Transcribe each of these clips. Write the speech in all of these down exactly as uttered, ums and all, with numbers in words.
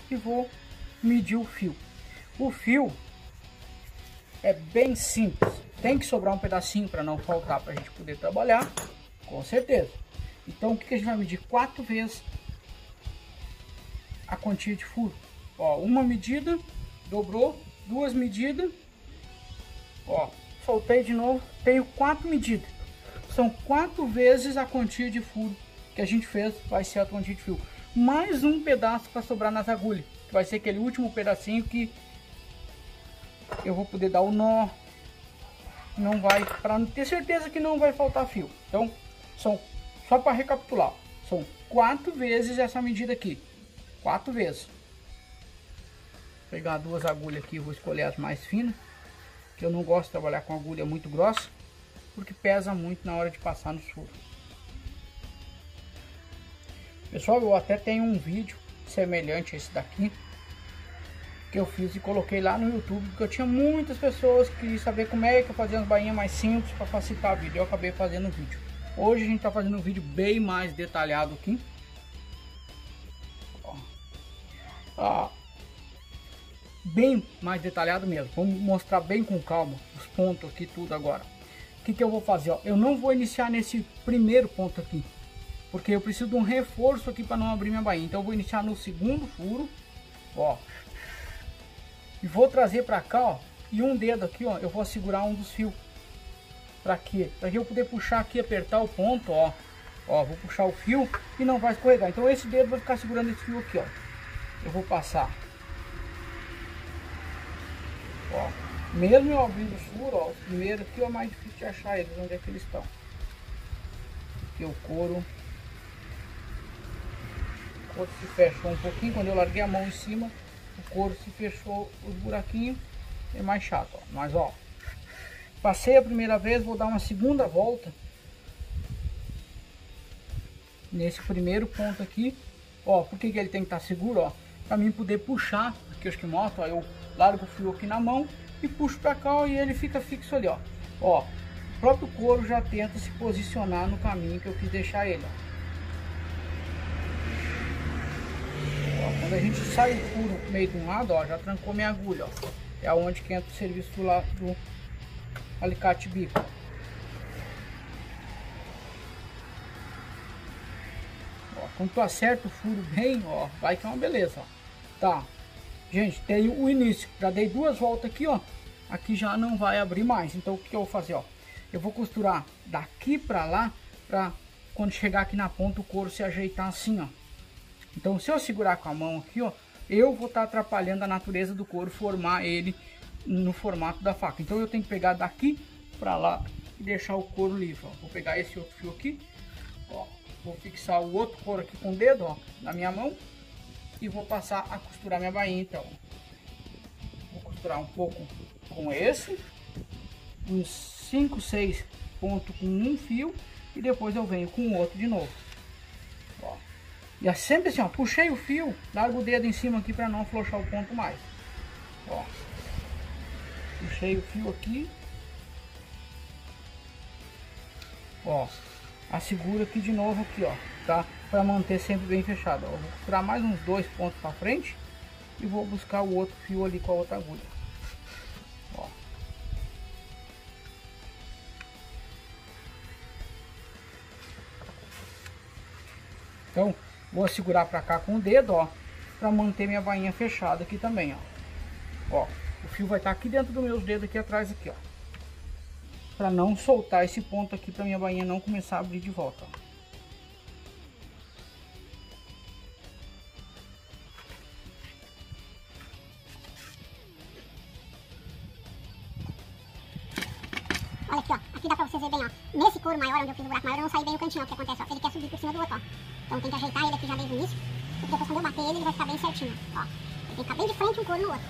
e vou medir o fio. O fio é bem simples, tem que sobrar um pedacinho para não faltar, para a gente poder trabalhar, com certeza. Então o que, que a gente vai medir? Quatro vezes a quantia de furo. Ó, uma medida, dobrou, duas medidas, ó, soltei de novo, tenho quatro medidas. São quatro vezes a quantia de furo que a gente fez, vai ser a quantia de fio. Mais um pedaço para sobrar nas agulhas, que vai ser aquele último pedacinho que eu vou poder dar o nó. Não vai, para ter certeza que não vai faltar fio. Então, são, só para recapitular, são quatro vezes essa medida aqui. Quatro vezes. Vou pegar duas agulhas aqui, vou escolher as mais finas, que eu não gosto de trabalhar com agulha muito grossa, porque pesa muito na hora de passar no furos. Pessoal, eu até tenho um vídeo semelhante a esse daqui, que eu fiz e coloquei lá no YouTube, porque eu tinha muitas pessoas que queriam saber como é que eu fazia as bainhas mais simples para facilitar a vida. Eu acabei fazendo o vídeo. Hoje a gente está fazendo um vídeo bem mais detalhado aqui. Ó. Ah, bem mais detalhado mesmo. Vamos mostrar bem com calma os pontos aqui, tudo agora. O que, que eu vou fazer? Ó, eu não vou iniciar nesse primeiro ponto aqui, porque eu preciso de um reforço aqui para não abrir minha bainha. Então eu vou iniciar no segundo furo, ó, e vou trazer para cá, ó, e um dedo aqui, ó, eu vou segurar um dos fios. Para quê? Para que eu poder puxar aqui, apertar o ponto, ó, ó, vou puxar o fio e não vai escorregar. Então esse dedo vai ficar segurando esse fio aqui, ó. Eu vou passar, ó, mesmo eu abrindo o furo, ó, o primeiro aqui é mais difícil de achar eles, onde é que eles estão. Aqui o couro, o couro se fechou um pouquinho, quando eu larguei a mão em cima, o couro se fechou os buraquinhos, é mais chato, ó. Mas ó, passei a primeira vez, vou dar uma segunda volta nesse primeiro ponto aqui, ó. Por que que ele tem que estar seguro, ó? Para mim poder puxar, porque eu acho que mostra, ó, eu largo o fio aqui na mão e puxo para cá, ó, e ele fica fixo ali, ó. Ó, o próprio couro já tenta se posicionar no caminho que eu quis deixar ele, ó. Quando a gente sai o furo meio de um lado, ó, já trancou minha agulha, ó. É onde que entra o serviço do lado do alicate bico. Ó, quando tu acerta o furo bem, ó, vai que é uma beleza, ó. Tá, gente, tem o início. Já dei duas voltas aqui, ó. Aqui já não vai abrir mais. Então o que eu vou fazer, ó? Eu vou costurar daqui pra lá, pra quando chegar aqui na ponta o couro se ajeitar assim, ó. Então se eu segurar com a mão aqui, ó, eu vou estar atrapalhando a natureza do couro, formar ele no formato da faca. Então eu tenho que pegar daqui para lá e deixar o couro livre, ó. Vou pegar esse outro fio aqui, ó, vou fixar o outro couro aqui com o dedo, ó, na minha mão, e vou passar a costurar minha bainha. Então vou costurar um pouco com esse, uns cinco, seis pontos com um fio, e depois eu venho com o outro de novo, ó. E é sempre assim, ó, puxei o fio, largo o dedo em cima aqui para não afrouxar o ponto mais. Ó, puxei o fio aqui, ó, asseguro aqui de novo aqui, ó, tá? Para manter sempre bem fechado, ó. Vou costurar mais uns dois pontos para frente e vou buscar o outro fio ali com a outra agulha, ó. Então vou segurar para cá com o dedo, ó, para manter minha bainha fechada aqui também, ó. Ó, o fio vai estar aqui dentro dos meus dedos aqui atrás aqui, ó, para não soltar esse ponto aqui, para minha bainha não começar a abrir de volta, ó. Olha aqui, ó, aqui dá pra vocês verem bem, ó, nesse couro maior, onde eu fiz o buraco maior, eu não saí bem o cantinho, ó, o que acontece, ó, ele quer subir por cima do outro, ó. Então tem que ajeitar ele aqui já desde o início, porque depois quando eu bater ele, ele vai ficar bem certinho, ó. Ele tem que ficar bem de frente um couro no outro.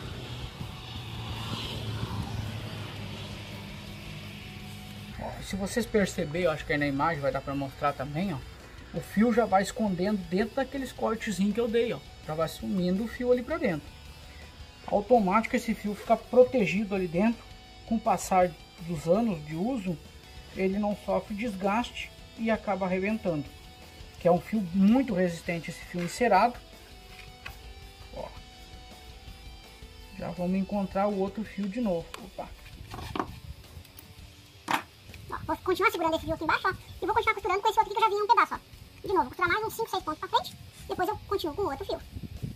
Ó, se vocês perceberem, eu acho que aí na imagem vai dar pra mostrar também, ó, o fio já vai escondendo dentro daqueles cortezinhos que eu dei, ó, já vai sumindo o fio ali pra dentro. Automático esse fio fica protegido ali dentro. Com o passar dos anos de uso, ele não sofre desgaste e acaba arrebentando. Que é um fio muito resistente, esse fio encerado. Ó, Já vamos encontrar o outro fio de novo. Opa. Ó, vou continuar segurando esse fio aqui embaixo, ó, e vou continuar costurando com esse outro aqui que eu já vi em um pedaço, ó. De novo, vou costurar mais uns cinco, seis pontos pra frente, depois eu continuo com o outro fio.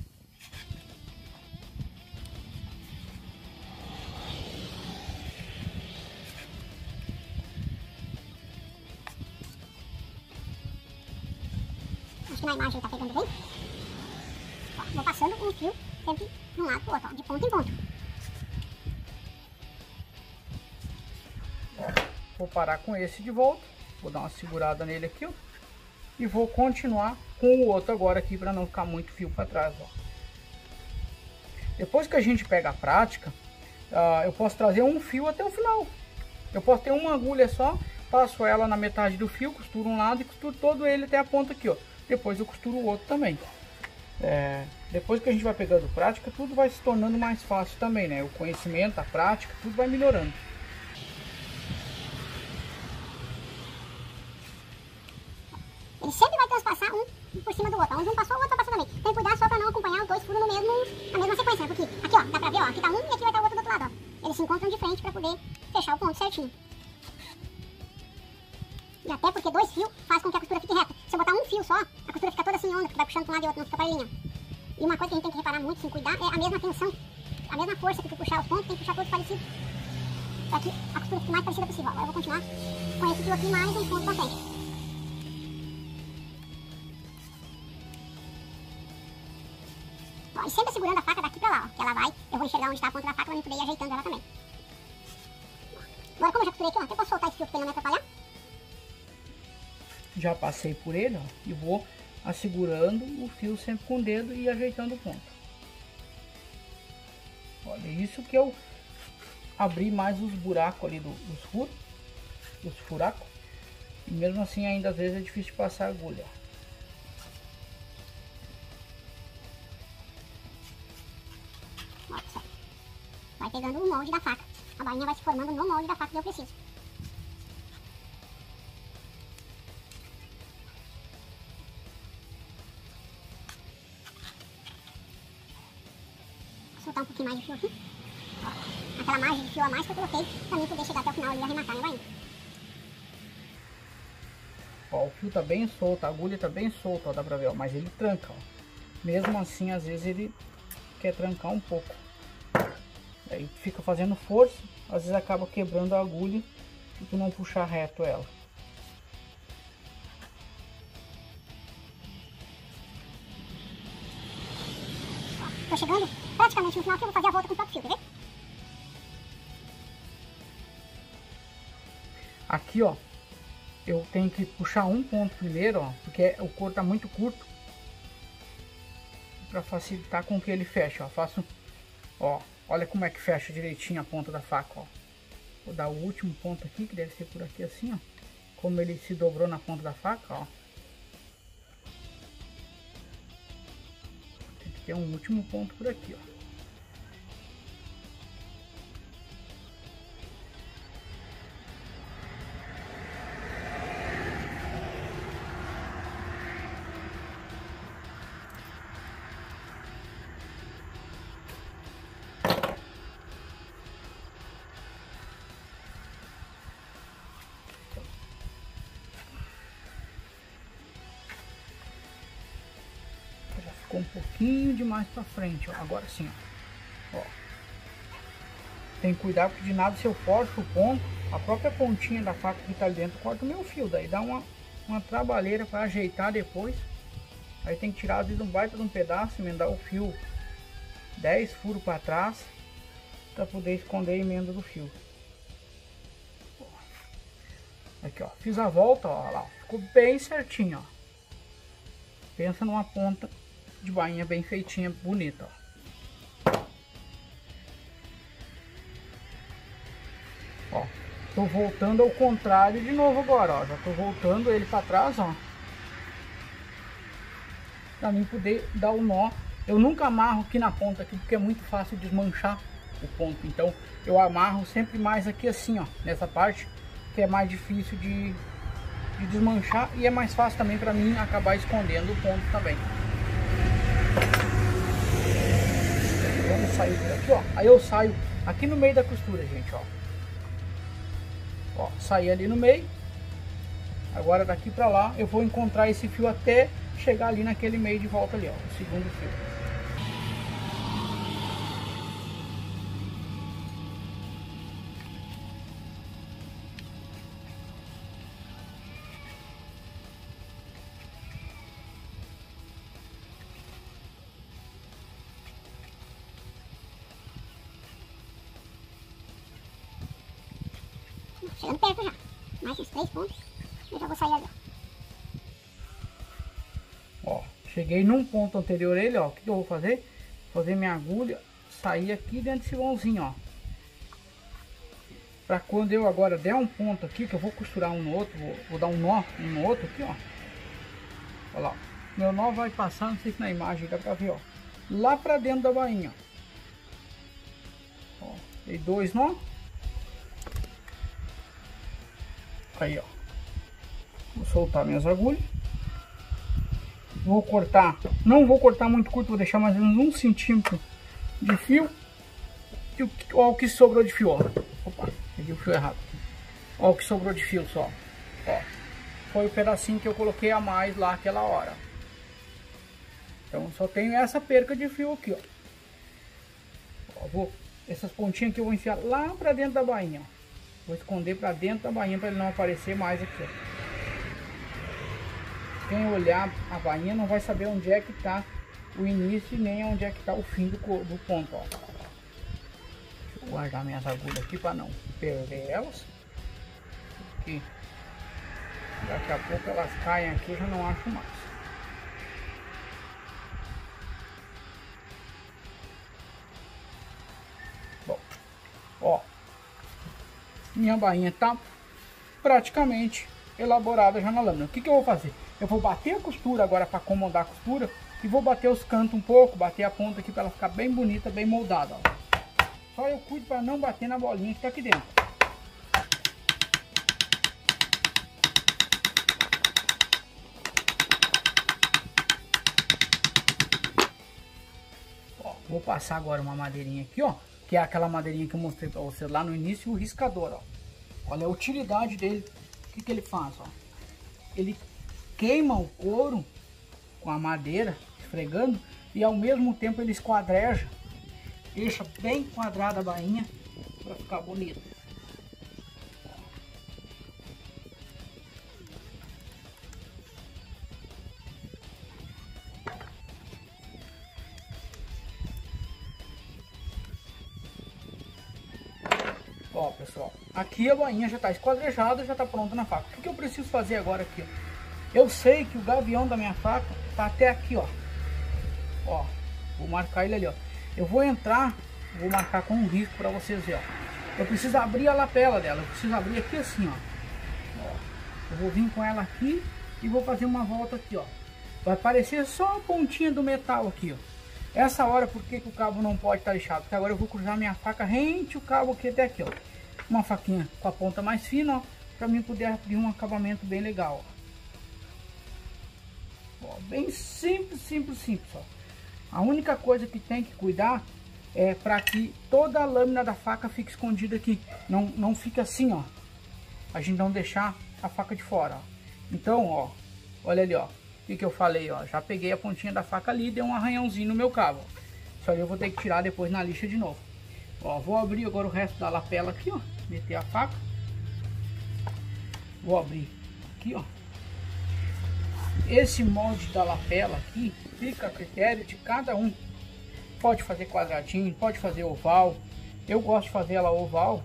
Acho que na imagem tá pegando bem. Ó, vou passando um fio sempre de um lado pro outro, ó, de ponto em ponto. Vou parar com esse de volta, vou dar uma segurada nele aqui, ó, e vou continuar com o outro agora aqui para não ficar muito fio para trás, ó. Depois que a gente pega a prática, uh, eu posso trazer um fio até o final. Eu posso ter uma agulha só, passo ela na metade do fio, costuro um lado e costuro todo ele até a ponta aqui, ó. Depois eu costuro o outro também. É, depois que a gente vai pegando prática, tudo vai se tornando mais fácil também, né? O conhecimento, a prática, tudo vai melhorando. Ele sempre vai transpassar um por cima do outro. Onde um passou, o outro vai passar também. Tem que cuidar só pra não acompanhar os dois furos no mesmo, na mesma sequência, né? Porque aqui, ó, dá pra ver, ó, aqui tá um e aqui vai estar o outro do outro lado, ó. Eles se encontram de frente pra poder fechar o ponto certinho. E até porque dois fios faz com que a costura fique reta. Se eu botar um fio só, a costura fica toda assim onda, porque vai puxando pra um lado e outro, não fica parelhinha. E uma coisa que a gente tem que reparar muito, sem cuidar, é a mesma tensão, a mesma força que tu puxar os pontos, tem que puxar todos parecidos. Pra que a costura fique mais parecida possível. Agora eu vou continuar com esse fio aqui mais um ponto pra frente. Ó, e sempre segurando a faca daqui pra lá, ó, que ela vai, eu vou enxergar onde tá a ponta da faca pra eu poder ir ajeitando ela também. Agora como eu já costurei aqui, ó, até posso soltar esse fio pra ele não me atrapalhar. Já passei por ele, ó, e vou assegurando o fio sempre com o dedo e ajeitando o ponto. Olha, isso que eu abri mais os buracos ali do, dos furos, dos furacos, e mesmo assim ainda às vezes é difícil de passar a agulha. Ó, vai pegando o molde da faca, a bainha vai se formando no molde da faca que eu preciso. Soltar um pouquinho mais de fio aqui. Ó, aquela margem de fio a mais que eu coloquei pra mim poder chegar até o final e arrematar minha bainha. Ó, o fio tá bem solto, a agulha tá bem solta, ó, dá pra ver, ó, mas ele tranca, ó. Mesmo assim, às vezes ele quer trancar um pouco. Aí fica fazendo força, às vezes acaba quebrando a agulha se tu não puxar reto ela. Ó, tô chegando praticamente no final aqui, eu vou fazer a volta com o próprio fio, quer ver? Aqui, ó, eu tenho que puxar um ponto primeiro, ó, porque o couro tá muito curto, para facilitar com que ele feche, ó. Faço, ó, olha como é que fecha direitinho a ponta da faca, ó. Vou dar o último ponto aqui, que deve ser por aqui assim, ó. Como ele se dobrou na ponta da faca, ó. Tem que ter um último ponto por aqui, ó. Um pouquinho de mais para frente, ó. Agora sim, ó. Ó, tem que cuidar porque de nada se eu forço o ponto, a própria pontinha da faca que tá ali dentro corta o meu fio, daí dá uma, uma trabalheira para ajeitar depois. Aí tem que tirar às vezes um baita de um pedaço, emendar o fio dez furos para trás para poder esconder a emenda do fio. Aqui, ó, fiz a volta, ó, lá, ficou bem certinho, ó. Pensa numa ponta de bainha bem feitinha, bonita, ó. Ó, tô voltando ao contrário de novo agora, ó. Já tô voltando ele para trás, ó. Pra mim poder dar o nó. Eu nunca amarro aqui na ponta aqui, porque é muito fácil desmanchar o ponto. Então eu amarro sempre mais aqui assim, ó, nessa parte, que é mais difícil de, de desmanchar e é mais fácil também para mim acabar escondendo o ponto também. Vamos saiu por aqui, ó. Aí eu saio aqui no meio da costura, gente, ó. Ó, saí ali no meio. Agora daqui pra lá eu vou encontrar esse fio até chegar ali naquele meio de volta ali, ó. O segundo fio. Chegando perto já. Mais uns três pontos. Eu já vou sair ali, ó. Ó, cheguei num ponto anterior ele, ó. O que eu vou fazer? Fazer minha agulha sair aqui dentro desse vãozinho, ó. Pra quando eu agora der um ponto aqui, que eu vou costurar um no outro, vou, vou dar um nó um no outro aqui, ó. Olha lá. Meu nó vai passar, não sei se na imagem dá pra ver, ó. Lá pra dentro da bainha, ó. Ó, dei dois nó. Aí, ó. Vou soltar minhas agulhas. Vou cortar. Não vou cortar muito curto, vou deixar mais ou menos um centímetro de fio. E o, ó, o que sobrou de fio, ó. Opa, peguei o fio errado. Ó, o que sobrou de fio só. Ó. Foi o pedacinho que eu coloquei a mais lá aquela hora. Então só tenho essa perca de fio aqui, ó. Ó, vou, essas pontinhas aqui eu vou enfiar lá pra dentro da bainha, ó. Vou esconder para dentro da bainha para ele não aparecer mais aqui, ó. Quem olhar a bainha não vai saber onde é que tá o início e nem onde é que tá o fim do, do ponto, ó. Deixa eu guardar minhas agulhas aqui para não perder elas. Porque daqui a pouco elas caem aqui, eu já não acho mais. Bom, ó. Minha bainha tá praticamente elaborada já na lâmina. O que que eu vou fazer? Eu vou bater a costura agora para acomodar a costura e vou bater os cantos um pouco, bater a ponta aqui para ela ficar bem bonita, bem moldada, ó. Só eu cuido para não bater na bolinha que tá aqui dentro. Ó, vou passar agora uma madeirinha aqui, ó. Que é aquela madeirinha que eu mostrei para você lá no início, o riscador, ó. Olha a utilidade dele. O que que ele faz, ó? Ele queima o couro com a madeira, esfregando, e ao mesmo tempo ele esquadreja, deixa bem quadrada a bainha para ficar bonita. Ó, pessoal, aqui a bainha já está esquadrejada, já está pronta na faca. O que que eu preciso fazer agora aqui, ó? Eu sei que o gavião da minha faca tá até aqui, ó. Ó, vou marcar ele ali, ó. Eu vou entrar, vou marcar com um risco para vocês verem, ó. Eu preciso abrir a lapela dela, eu preciso abrir aqui assim, ó. Ó. Eu vou vir com ela aqui e vou fazer uma volta aqui, ó. Vai aparecer só a pontinha do metal aqui, ó. Essa hora, por que que o cabo não pode estar lixado? Porque agora eu vou cruzar minha faca rente o cabo aqui até aqui, ó. Uma faquinha com a ponta mais fina, ó, para mim poder abrir um acabamento bem legal, ó. Ó, bem simples, simples, simples, ó. A única coisa que tem que cuidar é para que toda a lâmina da faca fique escondida aqui. Não, não fica assim, ó. A gente não deixar a faca de fora, ó. Então, ó, olha ali, ó. O que que eu falei, ó? Já peguei a pontinha da faca ali e dei um arranhãozinho no meu cabo. Isso aí eu vou ter que tirar depois na lixa de novo. Ó, vou abrir agora o resto da lapela aqui, ó. Meter a faca. Vou abrir aqui, ó. Esse molde da lapela aqui fica a critério de cada um. Pode fazer quadradinho, pode fazer oval. Eu gosto de fazer ela oval,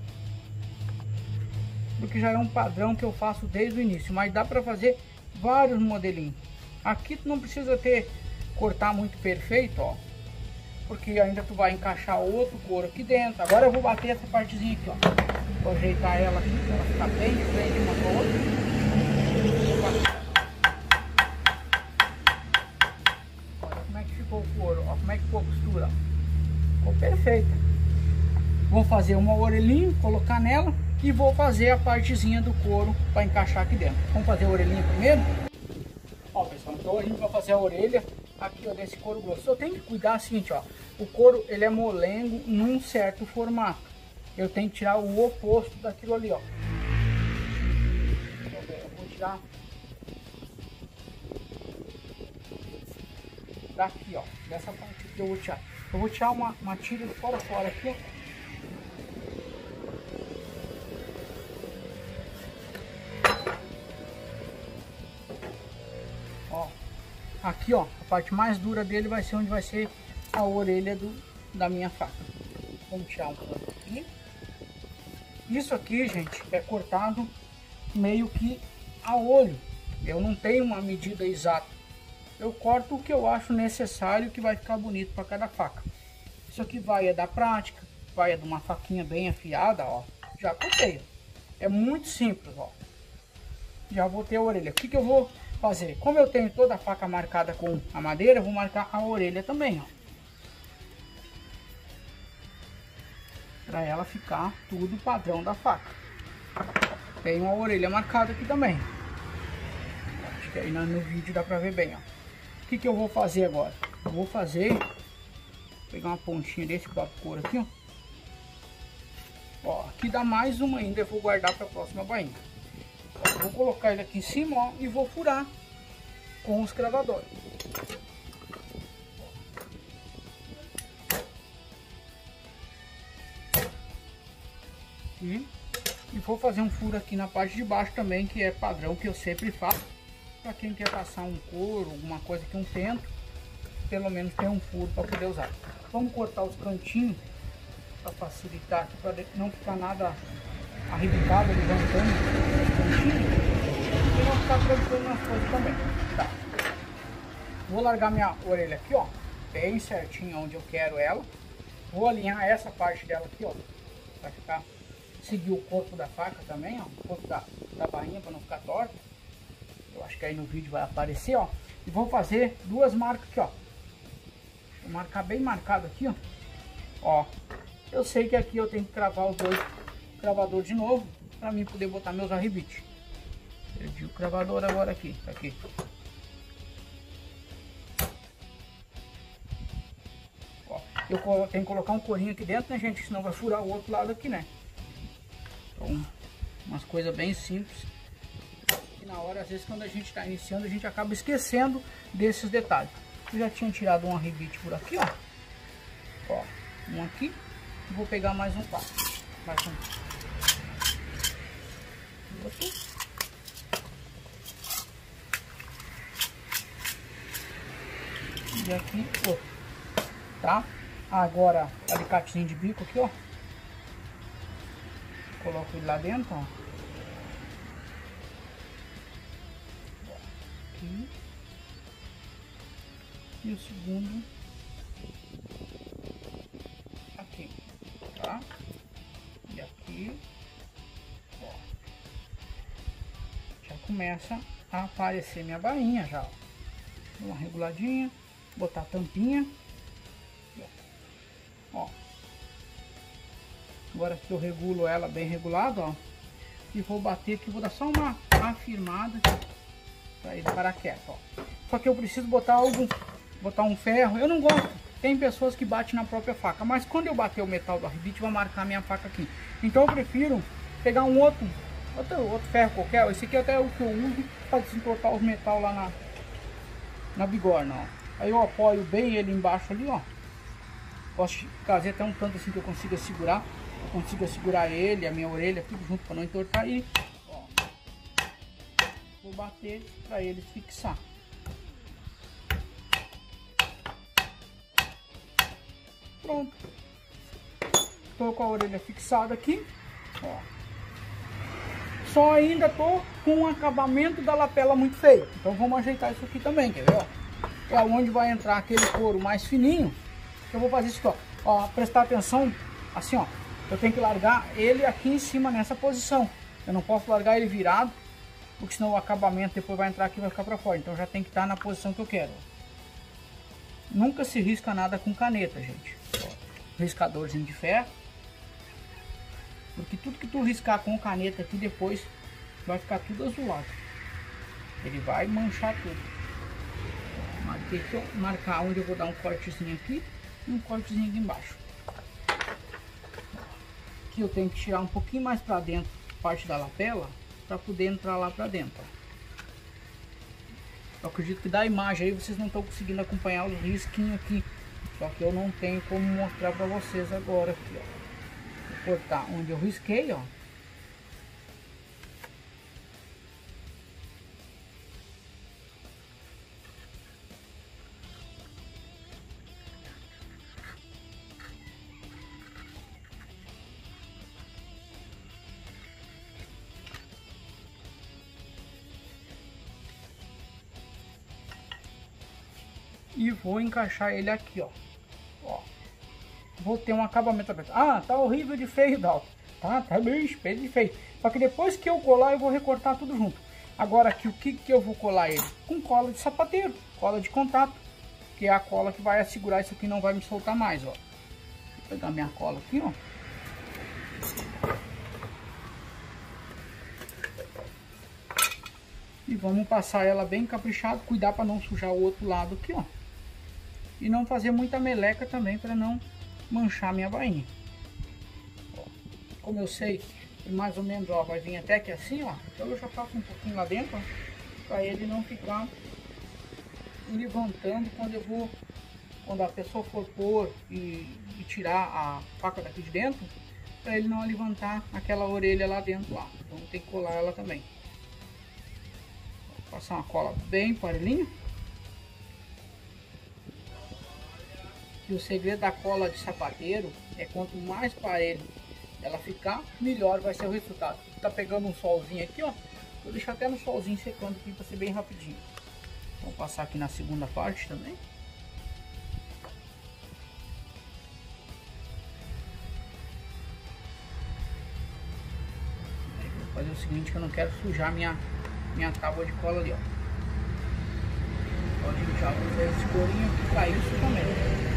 porque já é um padrão que eu faço desde o início. Mas dá para fazer vários modelinhos. Aqui tu não precisa ter, cortar muito perfeito, ó. Porque ainda tu vai encaixar outro couro aqui dentro. Agora eu vou bater essa partezinha aqui, ó. Vou ajeitar ela aqui para ela ficar bem de frente uma com a outra. O couro, ó, como é que ficou a costura, ó. Ficou perfeita. Vou fazer uma orelhinha, colocar nela e vou fazer a partezinha do couro para encaixar aqui dentro. Vamos fazer a orelhinha primeiro. Ó, pessoal, então a gente vai fazer a orelha aqui, ó, desse couro grosso. Eu tenho que cuidar o seguinte, ó, o couro ele é molengo num certo formato. Eu tenho que tirar o oposto daquilo ali, ó. Eu vou tirar daqui, ó, dessa parte que eu vou tirar. Eu vou tirar uma, uma tira de fora fora aqui, ó. Aqui, ó, a parte mais dura dele vai ser onde vai ser a orelha do, da minha faca. Vamos tirar um pouco aqui. Isso aqui, gente, é cortado meio que a olho. Eu não tenho uma medida exata. Eu corto o que eu acho necessário, que vai ficar bonito para cada faca. Isso aqui vai é da prática, vai é de uma faquinha bem afiada, ó. Já cortei. É muito simples, ó. Já botei a orelha. O que que eu vou fazer? Como eu tenho toda a faca marcada com a madeira, eu vou marcar a orelha também, ó, para ela ficar tudo padrão da faca. Tem uma orelha marcada aqui também. Acho que aí no vídeo dá para ver bem, ó. O que que eu vou fazer agora? Eu vou fazer, vou pegar uma pontinha desse próprio couro aqui, ó. Ó, aqui dá mais uma ainda, eu vou guardar para a próxima bainha. Vou colocar ele aqui em cima, ó, e vou furar com os cravadores. E, e vou fazer um furo aqui na parte de baixo também, que é padrão que eu sempre faço. Para quem quer passar um couro, alguma coisa que um tento, pelo menos tem um furo para poder usar. Vamos cortar os cantinhos para facilitar, para não ficar nada arrebitado, levantando os cantinhos, e não ficar trancando nas coisas também. Tá. Vou largar minha orelha aqui, ó, bem certinho onde eu quero ela. Vou alinhar essa parte dela aqui, ó, para ficar, seguir o corpo da faca também, ó, o corpo da, da bainha, para não ficar torta. Eu acho que aí no vídeo vai aparecer, ó. E vou fazer duas marcas aqui, ó. Vou marcar bem marcado aqui, ó. Ó, eu sei que aqui eu tenho que cravar os dois cravador de novo, para mim poder botar meus arrebites. Perdi o cravador agora aqui, tá aqui. Ó, eu tenho que colocar um corinho aqui dentro, né, gente? Senão vai furar o outro lado aqui, né? Então, umas coisas bem simples. E na hora, às vezes, quando a gente está iniciando, a gente acaba esquecendo desses detalhes. Eu já tinha tirado um arrebite por aqui, ó. Ó, um aqui. Vou pegar mais um par. Mais um. Outro. E aqui outro, tá? Agora alicatezinho de bico aqui, ó, coloco ele lá dentro, ó. Aqui. E o segundo aqui, tá? E aqui, ó, já começa a aparecer minha bainha já, ó. Uma reguladinha, botar a tampinha, ó. Agora que eu regulo ela bem regulado, ó, e vou bater aqui, vou dar só uma afirmada para ele parar quieto, ó. Só que eu preciso botar algo, botar um ferro. Eu não gosto, tem pessoas que batem na própria faca, mas quando eu bater o metal do arrebite vai marcar minha faca aqui. Então eu prefiro pegar um outro, outro, outro ferro qualquer. Esse aqui até é o que eu uso para desentortar os metal lá na na bigorna, ó. Aí eu apoio bem ele embaixo ali, ó. Posso fazer até um tanto assim que eu consiga segurar. Eu consiga segurar ele, a minha orelha, tudo junto para não entortar. E ó, vou bater para ele fixar. Pronto. Tô com a orelha fixada aqui, ó. Só ainda tô com o acabamento da lapela muito feio. Então vamos ajeitar isso aqui também, quer ver, ó? É onde vai entrar aquele couro mais fininho. Eu vou fazer isso aqui, ó. Ó, prestar atenção, assim, ó. Eu tenho que largar ele aqui em cima nessa posição. Eu não posso largar ele virado, porque senão o acabamento depois vai entrar aqui e vai ficar para fora. Então já tem que estar na posição que eu quero. Nunca se risca nada com caneta, gente. Ó, riscadorzinho de ferro. Porque tudo que tu riscar com caneta aqui depois vai ficar tudo azulado. Ele vai manchar tudo. Marquei aqui, ó, marcar onde eu vou dar um cortezinho aqui e um cortezinho aqui embaixo. Aqui eu tenho que tirar um pouquinho mais para dentro, parte da lapela, para poder entrar lá para dentro. Ó. Eu acredito que da imagem aí vocês não estão conseguindo acompanhar os risquinhos aqui, só que eu não tenho como mostrar para vocês agora aqui, ó. Vou cortar onde eu risquei, ó. E vou encaixar ele aqui, ó. Ó. Vou ter um acabamento aberto. Ah, tá horrível de feio, Dalton. Tá, tá bem feio de feio. Só que depois que eu colar, eu vou recortar tudo junto. Agora aqui, o que que eu vou colar ele? Com cola de sapateiro, cola de contato. Que é a cola que vai assegurar isso aqui, não vai me soltar mais, ó. Vou pegar minha cola aqui, ó. E vamos passar ela bem caprichado. Cuidar para não sujar o outro lado aqui, ó. E não fazer muita meleca também, para não manchar minha bainha. Ó, como eu sei que mais ou menos, ó, vai vir até aqui assim, ó. Então eu já passo um pouquinho lá dentro, ó, para ele não ficar levantando quando eu vou, quando a pessoa for pôr e, e tirar a faca daqui de dentro, para ele não levantar aquela orelha lá dentro lá. Então tem que colar ela também. Vou passar uma cola bem parelhinha. E o segredo da cola de sapateiro é quanto mais parelho ela ficar, melhor vai ser o resultado. Tá pegando um solzinho aqui, ó. Vou deixar até no solzinho secando aqui para ser bem rapidinho. Vou passar aqui na segunda parte também. Vou fazer o seguinte, que eu não quero sujar minha minha tábua de cola ali, ó. Pode já usar esse corinho aqui para isso também.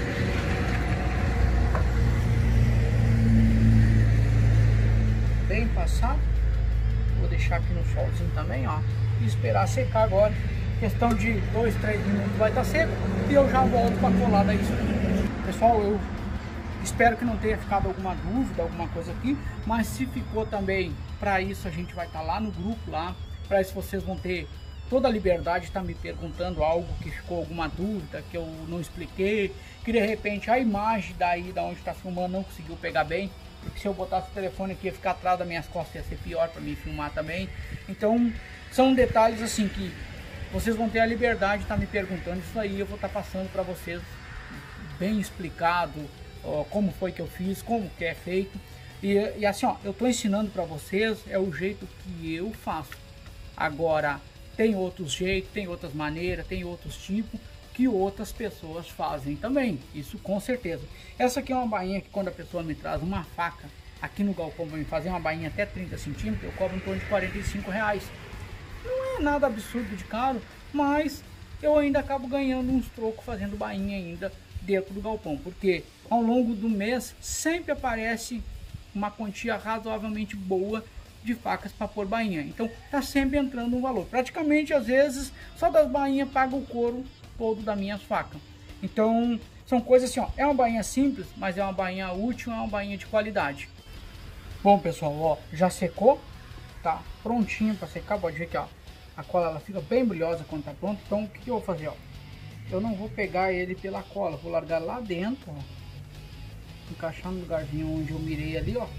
Bem passado. Vou deixar aqui no solzinho também, ó. E esperar secar agora. Questão de dois, três minutos vai estar seco. E eu já volto para colar daí. Pessoal, eu espero que não tenha ficado alguma dúvida, alguma coisa aqui. Mas se ficou também, para isso a gente vai estar lá no grupo lá. Para isso vocês vão ter toda a liberdade de estar me perguntando algo que ficou alguma dúvida, que eu não expliquei. Que de repente a imagem daí, da onde está filmando, não conseguiu pegar bem. Porque se eu botasse o telefone aqui ia ficar atrás das minhas costas, ia ser pior para mim filmar também. Então são detalhes assim que vocês vão ter a liberdade de estar me perguntando. Isso aí eu vou estar passando para vocês bem explicado, ó, como foi que eu fiz, como que é feito. E, e assim, ó, eu estou ensinando para vocês, é o jeito que eu faço. Agora tem outros jeitos, tem outras maneiras, tem outros tipos que outras pessoas fazem também, isso com certeza. Essa aqui é uma bainha que quando a pessoa me traz uma faca aqui no galpão para me fazer uma bainha até trinta centímetros, eu cobro em torno de quarenta e cinco reais. Não é nada absurdo de caro, mas eu ainda acabo ganhando uns trocos fazendo bainha ainda dentro do galpão, porque ao longo do mês sempre aparece uma quantia razoavelmente boa de facas para pôr bainha. Então tá sempre entrando um valor. Praticamente às vezes só das bainhas paga o couro todo das minhas facas. Então são coisas assim, ó, é uma bainha simples, mas é uma bainha útil, é uma bainha de qualidade. Bom pessoal, ó, já secou, tá prontinho para secar. Pode ver que ó, a cola ela fica bem brilhosa quando tá pronto. Então o que, que eu vou fazer, ó? Eu não vou pegar ele pela cola, vou largar lá dentro, ó, encaixar no lugarzinho onde eu mirei ali, ó.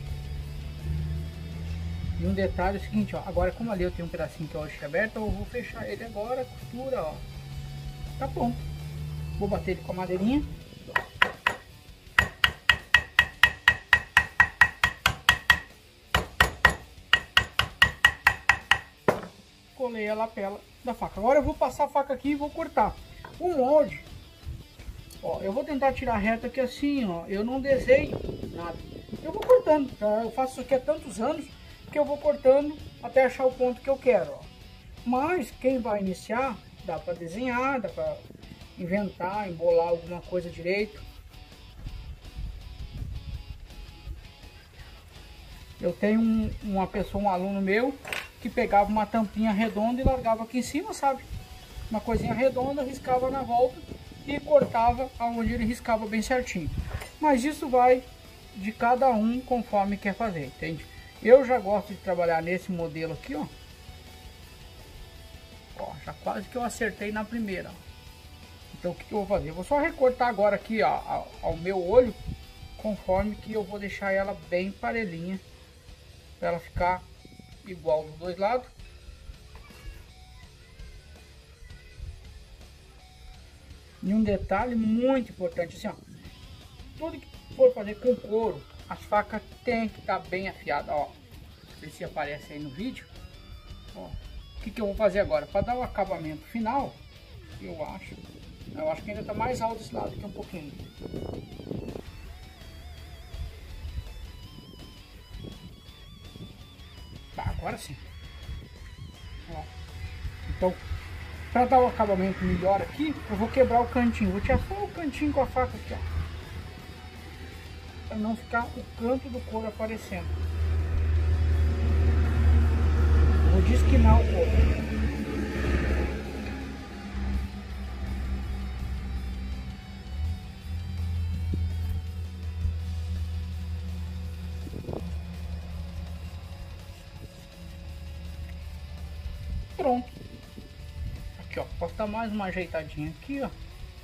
E um detalhe é o seguinte, ó, agora como ali eu tenho um pedacinho que eu acho aberto, eu vou fechar ele agora, costura, ó. Tá pronto. Vou bater ele com a madeirinha. Colei a lapela da faca. Agora eu vou passar a faca aqui e vou cortar. O molde, ó, eu vou tentar tirar reto aqui assim, ó. Eu não desenho nada. Eu vou cortando. Eu faço isso aqui há tantos anos que eu vou cortando até achar o ponto que eu quero, ó. Mas quem vai iniciar, dá para desenhar, dá para inventar, embolar alguma coisa direito. Eu tenho um, uma pessoa, um aluno meu, que pegava uma tampinha redonda e largava aqui em cima, sabe? uma coisinha redonda, riscava na volta e cortava aonde ele riscava bem certinho. Mas isso vai de cada um conforme quer fazer, entende? Eu já gosto de trabalhar nesse modelo aqui, ó. Ó, já quase que eu acertei na primeira. Então o que, que eu vou fazer? Eu vou só recortar agora aqui, ó, ao, ao meu olho, conforme que eu vou deixar ela bem parelhinha, para ela ficar igual dos dois lados. E um detalhe muito importante, assim, ó, tudo que for fazer com couro, as facas tem que estar bem afiadas, ó. Não sei se aparece aí no vídeo. Ó, o que, que eu vou fazer agora? Para dar o acabamento final, eu acho, eu acho que ainda está mais alto esse lado aqui um pouquinho. Tá, agora sim. Ó, então, para dar o acabamento melhor aqui, eu vou quebrar o cantinho. Vou tirar só o cantinho com a faca aqui, ó. Para não ficar o canto do couro aparecendo. Vou desquinar o couro. Pronto. Aqui, ó, posso dar mais uma ajeitadinha aqui, ó.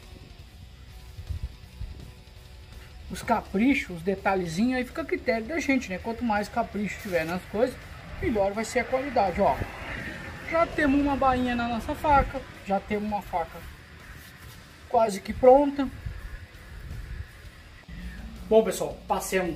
Os caprichos, os detalhezinhos, aí fica a critério da gente, né? Quanto mais capricho tiver nas coisas, melhor vai ser a qualidade, ó. Já temos uma bainha na nossa faca, já temos uma faca quase que pronta. Bom, pessoal, passemos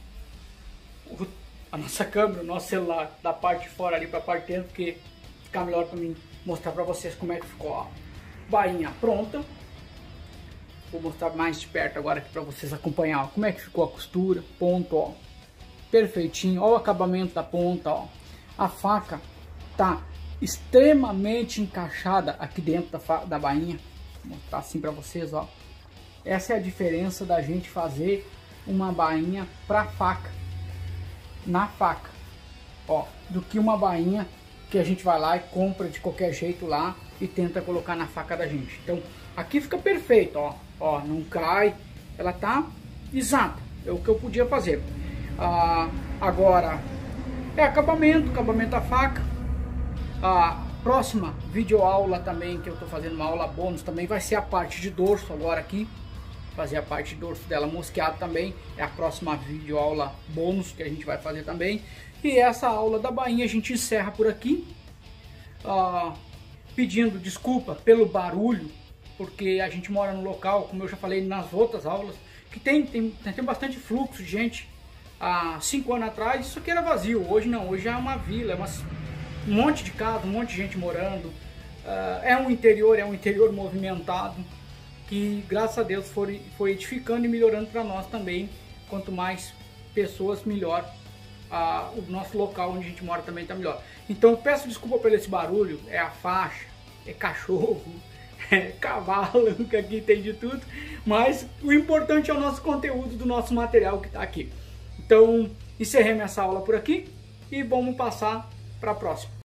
a nossa câmera, o nosso celular da parte de fora ali para a parte de dentro, porque fica melhor para mim mostrar para vocês como é que ficou a bainha pronta. Vou mostrar mais de perto agora aqui para vocês acompanhar, ó, como é que ficou a costura, ponto, ó, perfeitinho, ó, o acabamento da ponta, ó, a faca tá extremamente encaixada aqui dentro da, da bainha. Vou mostrar assim para vocês, ó, essa é a diferença da gente fazer uma bainha para faca, na faca, ó, do que uma bainha que a gente vai lá e compra de qualquer jeito lá e tenta colocar na faca da gente. Então aqui fica perfeito, ó, ó, não cai, ela tá exata, é o que eu podia fazer. Ah, agora é acabamento, acabamento da faca. A próxima videoaula também que eu tô fazendo, uma aula bônus também, vai ser a parte de dorso agora aqui, fazer a parte de dorso dela mosqueado também, é a próxima videoaula bônus que a gente vai fazer também. E essa aula da bainha a gente encerra por aqui, ah, pedindo desculpa pelo barulho, porque a gente mora num local, como eu já falei nas outras aulas, que tem, tem, tem bastante fluxo de gente. Há cinco anos atrás isso aqui era vazio, hoje não, hoje é uma vila, é uma, um monte de casa, um monte de gente morando, uh, é um interior, é um interior movimentado, que graças a Deus foi, foi edificando e melhorando para nós também. Quanto mais pessoas, melhor. Uh, o nosso local onde a gente mora também está melhor. Então peço desculpa pelo esse barulho, é a faixa, é cachorro, é cavalo, que aqui tem de tudo, mas o importante é o nosso conteúdo do nosso material que está aqui. Então encerremos essa aula por aqui e vamos passar para a próxima.